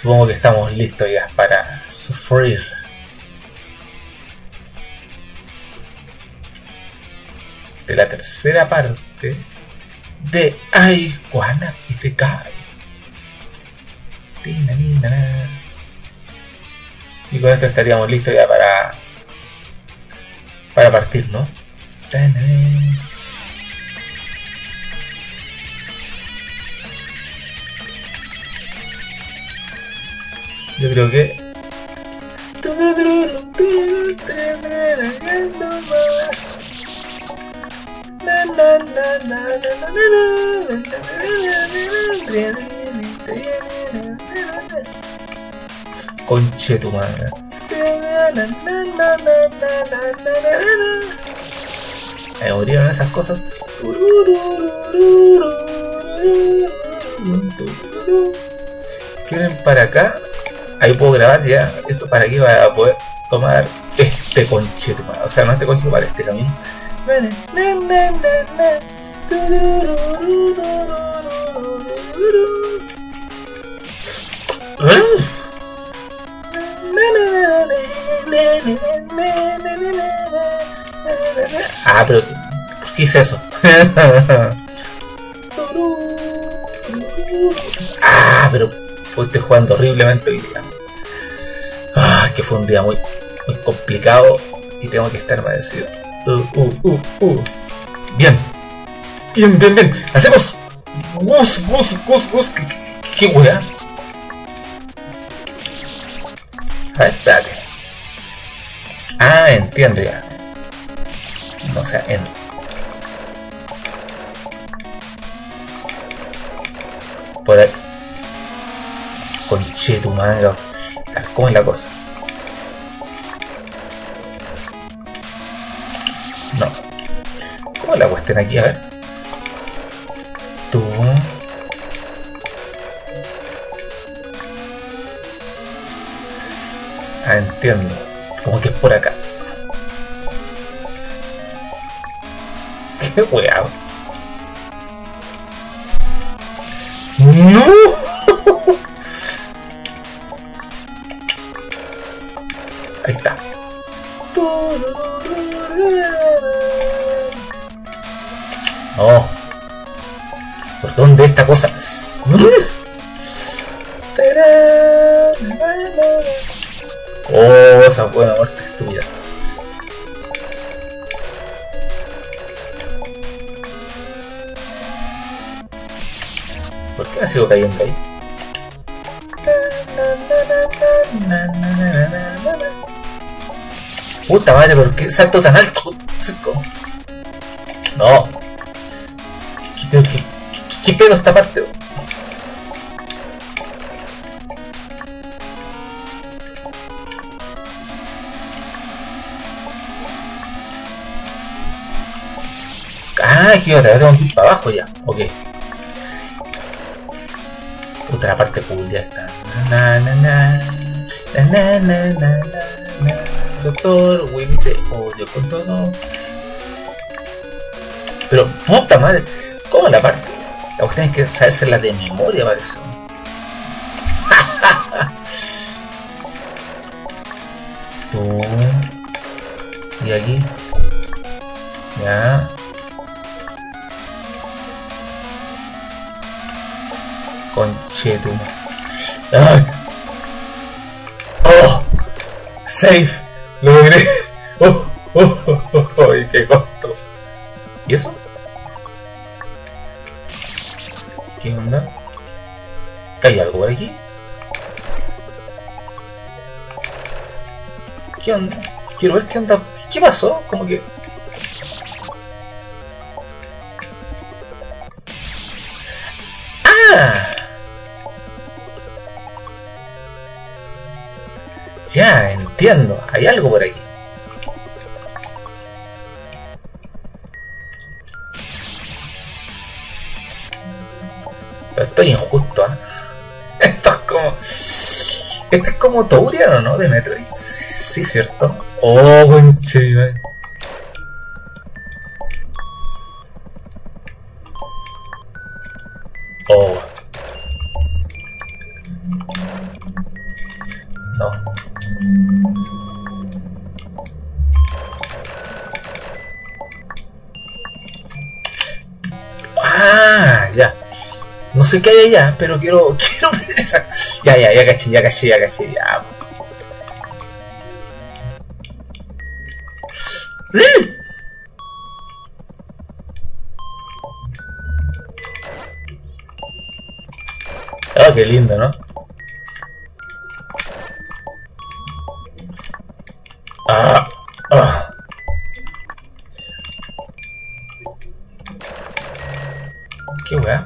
Supongo que estamos listos ya para sufrir. De la tercera parte de Aiguana y te cae. Y con esto estaríamos listos ya para partir, ¿no? Yo creo que conche tu madre. Me murieron esas cosas. ¿Quieren para acá? Ahí puedo grabar ya. Esto para aquí va a poder tomar este conche tu madre. O sea, no este conche tu madre, este camino. Ah, pero ¿por qué hice eso? Ah, pero pues estoy jugando horriblemente hoy día. Ah, que fue un día muy complicado y tengo que estar agradecido. Bien. Hacemos Gus. ¿Qué wea? A ver, espérate. Ah, entiendo ya. O sea, por ahí. Conche tu madre. ¿Cómo es la cosa? No. ¿Cómo es la cuestión aquí? A ver. Tú. Ah, entiendo. Como que es por acá. Qué weá. ¡No! Ahí está. No. ¿Por dónde esta cosa? Oh, esa buena muerte estúpida. ¿Por qué me sigo cayendo ahí? Puta madre, ¿por qué salto tan alto? No. ¿Qué pedo esta parte? Ah, aquí otra vez tengo que ir para abajo ya. Ok. Puta, la parte cool ya está. Doctor Willy te odio con todo. Pero puta madre, ¿cómo la parte? La cuestión es que sabérsela de memoria para eso. Tú. Y aquí. Ya. Conchetum. ¡Ay! ¡Oh! ¡Safe! ¡Lo logré! ¡Oh! ¡Y qué costo! ¿Y eso? ¿Qué onda? ¿Hay algo por aquí? ¿Qué onda? Quiero ver qué onda. ¿Qué pasó? Como que... ¡Ah! Ya, entiendo. Hay algo por aquí. Pero estoy injusto, ¿eh? Esto es como... Este es como Tourian, ¿o no? De Metroid. Sí, ¿cierto? Oh, conche. Oh. No. Ah, ya. No sé qué hay allá, pero quiero ver esa. Ya caché, ya. Ah, qué lindo, ¿no? Ah, ah. ¿Qué weá?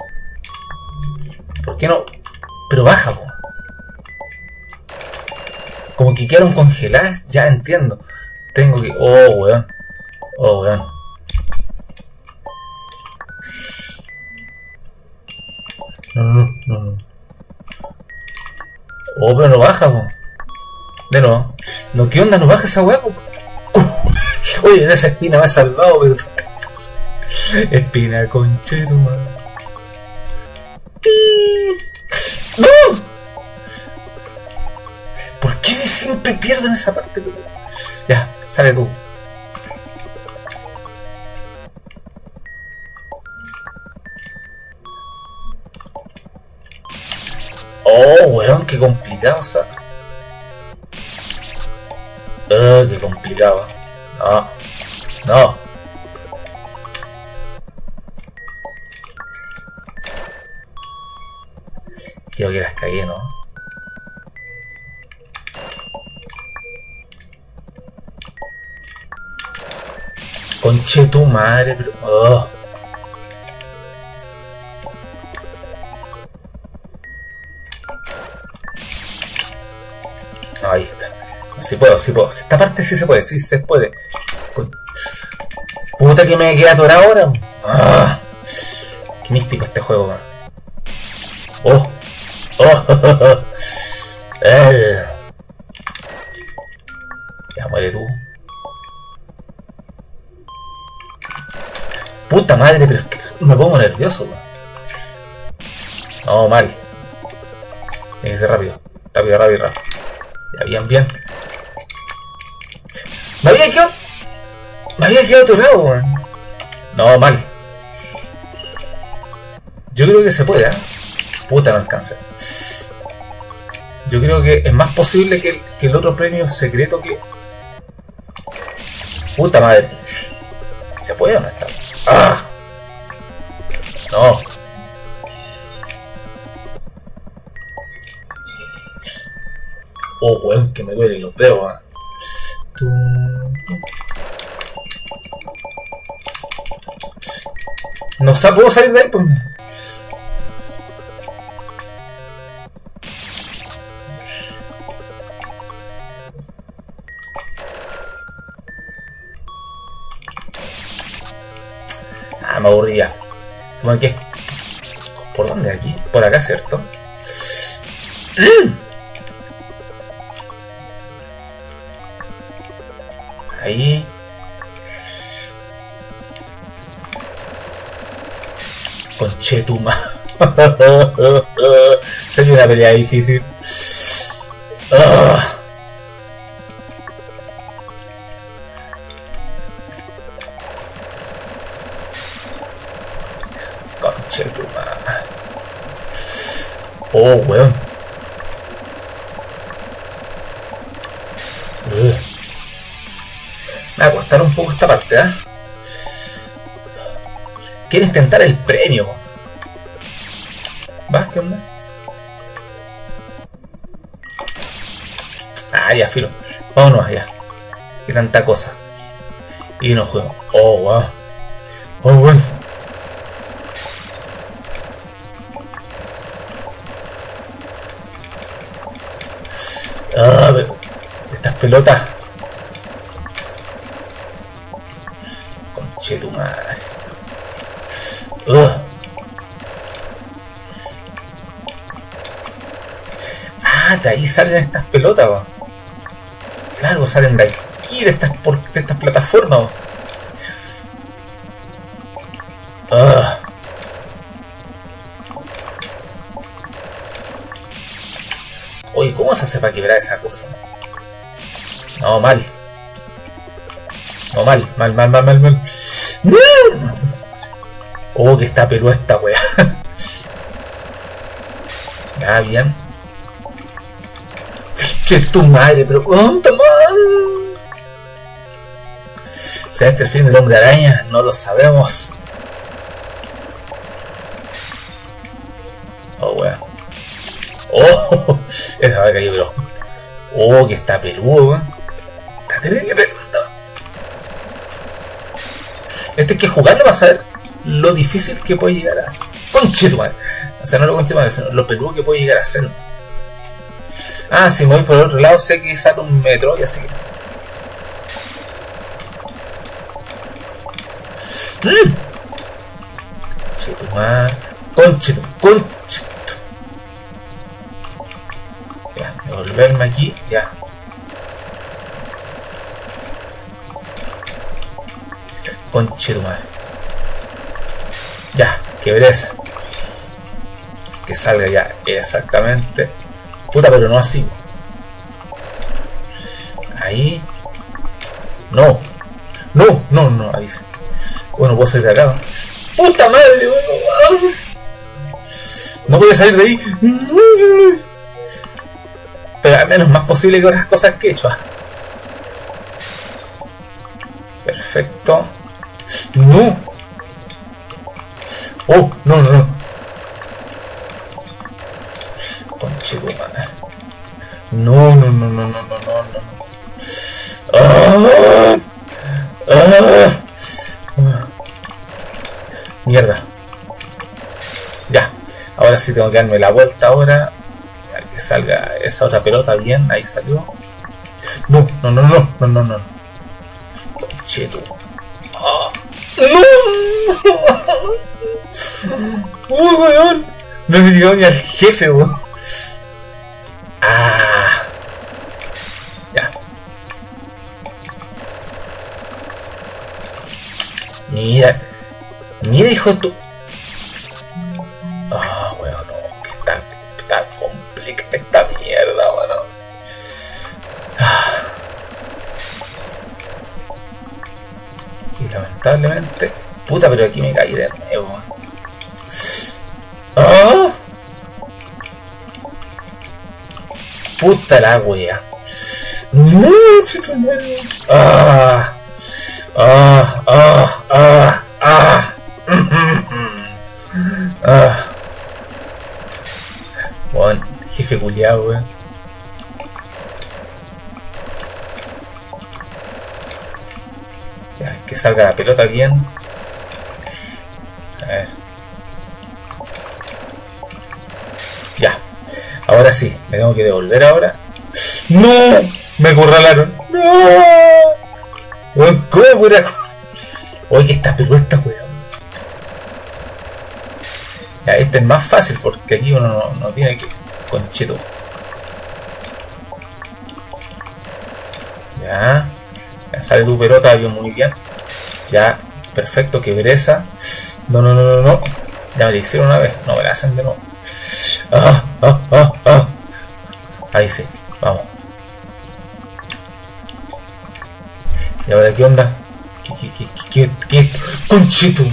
¿Por qué no? Pero baja, po. Como que quedaron congeladas, ya entiendo. Tengo que... Oh, weón. Oh, weón. No. Oh, pero no baja, po. De nuevo. No, ¿qué onda? No baja esa weá, po. Oye, de esa espina me ha salvado, pero... Espina, conchero, man. ¡No! ¿Por qué siempre pierden esa parte? Ya, sale tú. Oh, weón, qué complicado, o sea. Qué complicado. No. Creo que las cagué, ¿no? Conche tu madre, pero... Oh. Ahí está. No, sí puedo. Esta parte sí se puede, Puta que me queda atorado ahora. Ah. Qué místico este juego, man. Oh. Ya muere tú. Puta madre, pero es que me pongo nervioso, man. No, mal. Tiene que ser rápido. Ya, bien. Me había quedado atorado, man. No, mal. Yo creo que se puede, ¿eh? Puta, no alcanza. Yo creo que es más posible que el otro premio secreto que... Puta madre. ¿Se puede o no está? ¡Ah! No. Oh, weón, que me duelen los dedos, ¿eh? No sé, ¿puedo salir de ahí? Pues... me aburría. Supongo que... ¿Por dónde aquí? Por acá, ¿cierto? Ahí. Conchetuma. Sería una pelea difícil. Conchetuma. Oh, weón. Me va a costar un poco esta parte, ¿eh? Quiero intentar el premio. ¿Va? ¿Qué onda? Ah, ya, filo. Vámonos allá. Qué tanta cosa. Y no juego. Oh, wow. Oh, bueno. Ah, pero estas pelotas. Conche tu madre. Ah, de ahí salen estas pelotas, va. Claro, salen de aquí, de estas plataformas, va. Oye, ¿cómo se hace para quebrar esa cosa? No, mal. No, mal. Oh, que está peluda esta wea. Ya, bien. Che, tu madre, pero ¿cuánto más? ¿Será este el fin del Hombre Araña? No lo sabemos. Oh, wea. Oh, esa va a caer, pero. Oh, que está peludo, weón. Está terrible peludo. Este hay que jugarlo para saber lo difícil que puede llegar a ser. Conchetumadre. O sea, no lo conchetumadre, sino lo peludo que puede llegar a ser. Ah, si me voy por el otro lado, sé que sale un metro y así que. Conchetumadre. Conchetu. Ya, devolverme aquí, ya. Conchetumadre. Ya, qué pereza. Que salga ya, exactamente. Puta, pero no así. Ahí. No, ahí sí. Bueno, puedo salir de acá. ¡Puta madre! Bueno. No puede salir de ahí. Pero al menos más posible que otras cosas que he hecho. Perfecto. No. Oh, no. Conchetumadre. No. Mierda. Ya. Ahora sí tengo que darme la vuelta ahora. Para que salga esa otra pelota bien. Ahí salió. No. Conchetu. ¡No! Weón! No me llegado ni al jefe, weón. Ya. Mira, hijo de tu. Weón, no. Que está complicada esta mierda, weón. Y lamentablemente. Puta, pero aquí me caí de nuevo. Puta la wea. No, chito, Bueno, jefe culiao, weón. Ya, que salga la pelota bien. A ver. Ya. Ahora sí, me tengo que devolver ahora. ¡No! Me acorralaron. ¡No! Weón, ¿cómo pudiera? Oye, que está peluda esta weón. Ya, este es más fácil porque aquí uno no tiene que. Concheto. Ya. Ya sale tu pelota, bien, muy bien. Ya, perfecto, que pereza. No. Ya me la hicieron una vez, no me la hacen de nuevo. Ahí sí, vamos. ¿Y ahora qué onda? ¿Qué? ¡Conchito!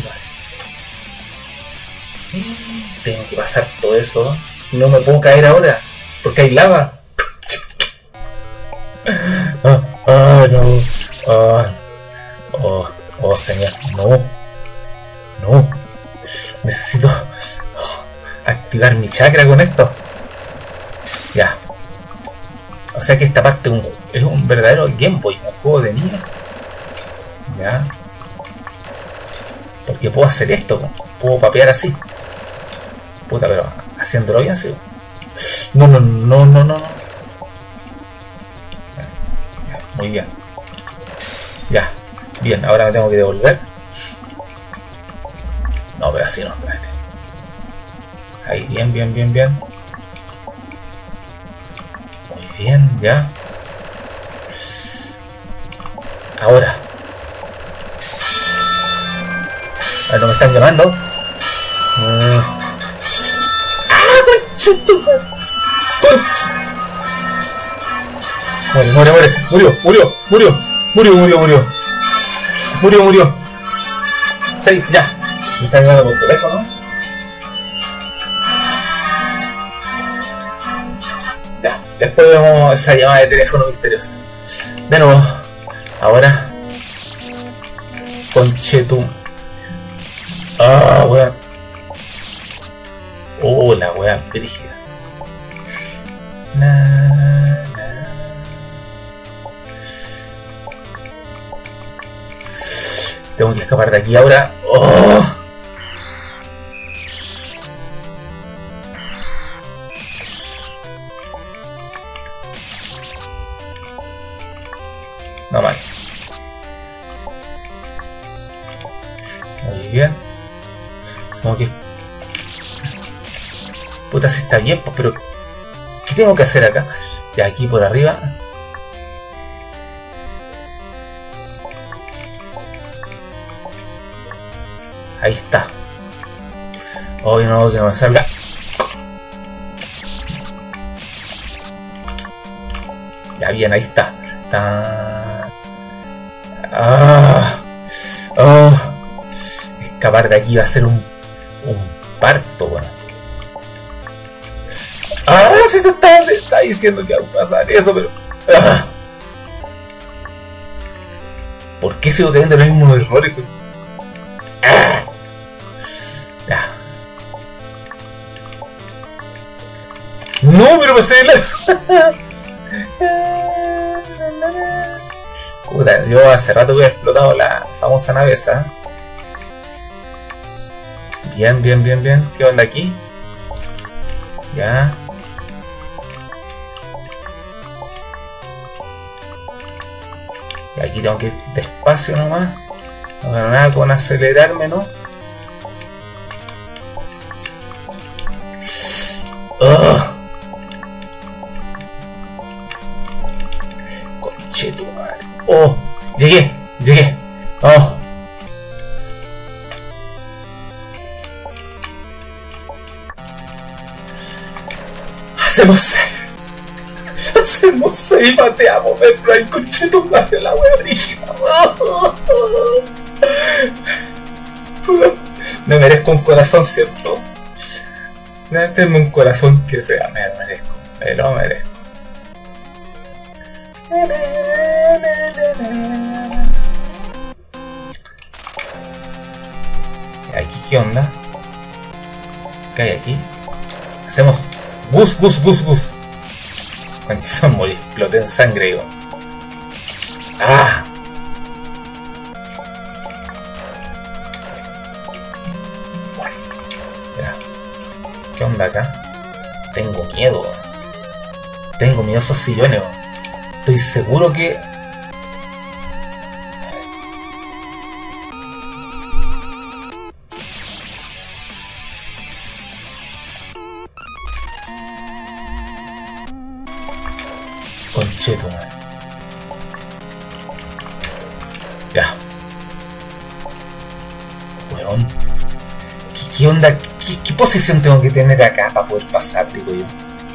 Tengo que pasar todo eso. No me puedo caer ahora, porque hay lava. No. Oh, señor, no. Necesito activar mi chakra con esto. Ya. O sea que esta parte es un verdadero Game Boy, un juego de niños. Ya. Porque puedo hacer esto, puedo papear así. Puta, pero haciéndolo bien, sí. No. Ya, muy bien. Ya. Bien, ahora me tengo que devolver. No, pero así no, espérate. Ahí, bien. Muy bien, ya. Ahora. No me están llamando. ¡Ah, conchito! Muere, muere, muere. Murió, murió, murió. Murió, murió, murió. Murió, murió. Sí, ya. Me están llamando por teléfono. Ya, después vemos esa llamada de teléfono misteriosa. De nuevo. Ahora. Conchetum. Ah, weón. Oh, la weá brígida. Tengo que escapar de aquí ahora. Oh. No mal. Muy bien. Supongo que... Puta, si está bien, pues, pero... ¿Qué tengo que hacer acá? Ya, aquí por arriba. Ahí está. Hoy no, que no me salga. Ya, bien, ahí está. Escapar de aquí va a ser un parto, bueno. Si se está diciendo que va a pasar eso, pero... ¿Por qué sigo cayendo en los mismos errores? Ya. No, pero pasé de largo. Puta, yo hace rato que he explotado la famosa nave esa. Bien, bien, bien, bien. ¿Qué onda aquí? Ya. Y aquí tengo que ir despacio nomás. No gano nada con acelerarme, ¿no? Conchetumare. Oh, llegué. Oh. Hacemos 6 y pateamos, pero hay conchetumare, la wea brígida. Me merezco un corazón, ¿cierto? Denme un corazón que sea, me lo merezco, me lo merezco. ¿Y aquí qué onda? ¿Qué hay aquí? Hacemos bus. Cuando se morir, exploté en sangre, digo. ¡Ah! Mira. ¿Qué onda acá? Tengo miedo. Tengo miedo a esos sillones. Estoy seguro que... Concheto, man. Ya. Weón. ¿Qué onda? ¿Qué posición tengo que tener acá para poder pasar, digo yo?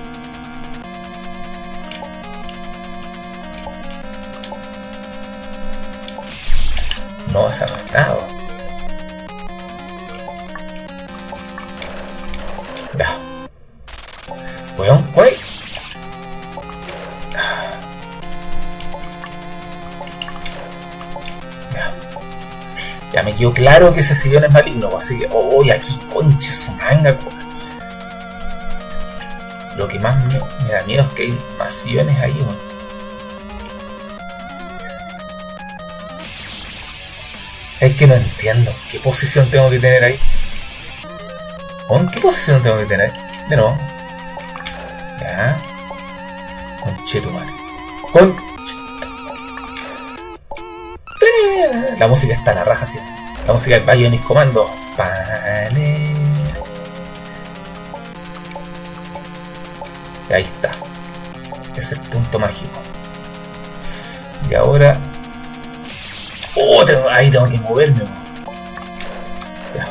No, esa no es nada. Ya. Weón, ¿cuál? Ya me quedó claro que ese sillón es maligno, así que... ¡Oh, y aquí concha su manga! Lo que más me da miedo es que hay más sillones ahí, ¿no? Es que no entiendo. ¿Qué posición tengo que tener ahí? ¿Con qué posición tengo que tener? De nuevo. Ya. Conchetumare. La música está en la raja, sí. La música del Bionic Commando. Y ahí está. Es el punto mágico. Y ahora... ¡Oh! Ahí tengo que moverme. Ya.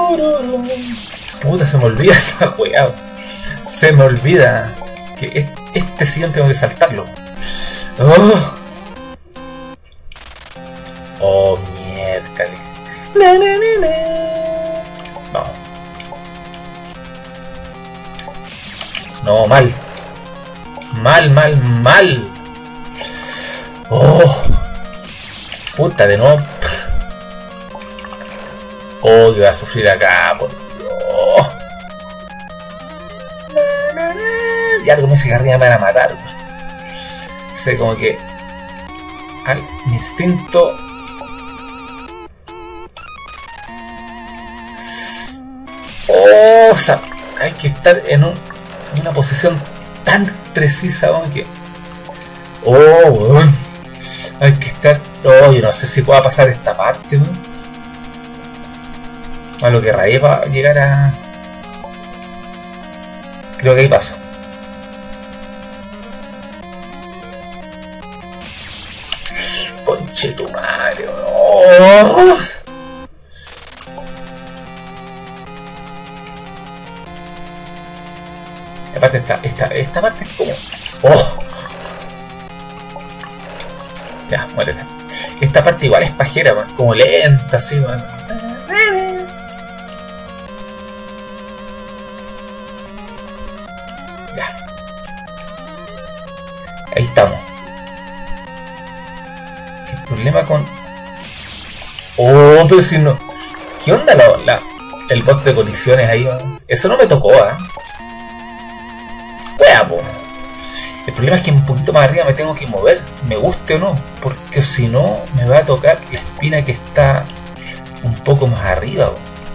Puta, se me olvida esa weá. Se me olvida que Este sillón tengo que saltarlo. Oh, oh mierda. Vamos. No, mal. Mal. Oh. Puta, de nuevo. Oh, que va a sufrir acá, por Dios. Ya algo me dice que arriba me van a matar. Sé como que mi instinto. Oh, o sea, hay que estar en una posición tan precisa, como que. Oh, weón. Hay que estar. Oh, yo no sé si pueda pasar esta parte, weón. A lo que rayé para llegar a. Creo que ahí paso. Conche tu madre, oh. Aparte esta parte es como. Oh. Ya, muérete. Esta parte igual es pajera, man, como lenta, así, man. Ya. Ahí estamos. El problema con. Oh, pero si no. ¿Qué onda el bot de colisiones ahí, man? Eso no me tocó, ¿eh? El problema es que un poquito más arriba me tengo que mover, me guste o no, porque si no me va a tocar la espina que está un poco más arriba.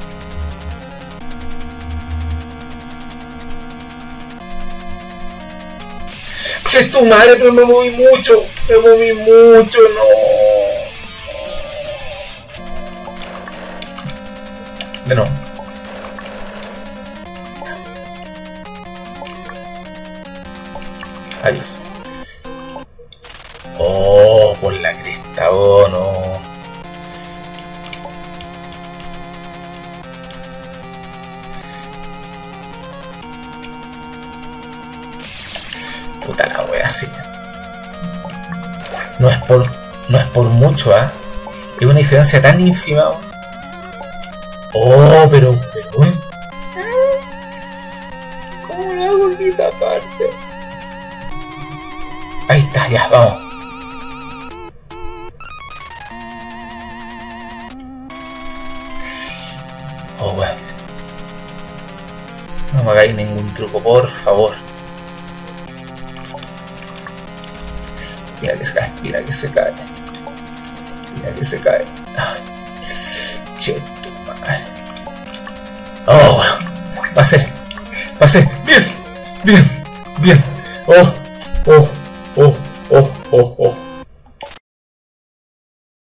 Che, tu madre, pero me moví mucho, no. De nuevo. Adiós. Oh, por la cresta, oh no. Puta la wea, sí. No es por mucho, ¿ah? ¿Eh? Es una diferencia tan ínfima. Oh, pero. ¿Cómo le hago aquí esta parte? Ahí está, ya, vamos. Oh, bueno. No me hagáis ningún truco, por favor. Mira que se cae, mira que se cae. Mira que se cae. Che, tu madre. Oh, pasé. Bien. Oh.